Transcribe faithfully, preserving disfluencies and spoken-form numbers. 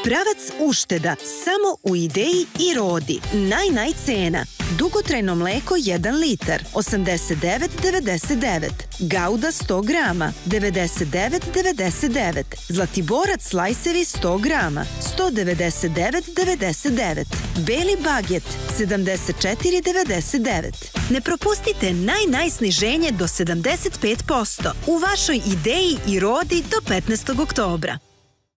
Pravac ušteda samo u Ideji i Rodi. Naj, naj cena. Dugotrajno mleko jedan litar, osamdeset devet devedeset devet. Gauda sto grama, devedeset devet devedeset devet. Zlatiborac slajsevi sto grama, sto devedeset devet devedeset devet. Beli baget, sedamdeset četiri devedeset devet. Ne propustite naj, naj sniženje do sedamdeset pet posto u vašoj Ideji i Rodi do petnaestog oktobra.